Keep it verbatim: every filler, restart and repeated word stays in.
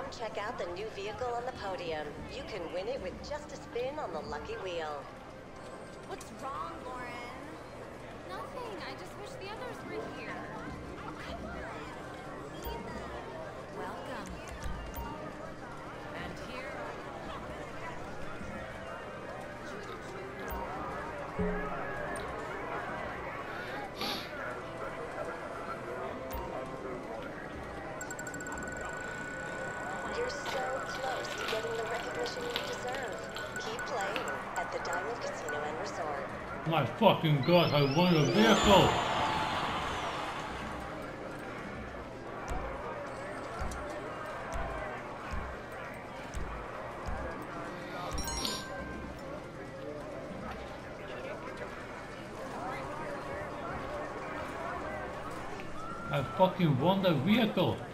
Come check out the new vehicle on the podium. You can win it with just a spin on the lucky wheel. What's wrong, Lauren? Nothing. I just wish the others were here. Welcome. And here. You're so close to getting the recognition you deserve. Keep playing at the Diamond Casino and Resort. My fucking god, I won a vehicle! I fucking won the vehicle!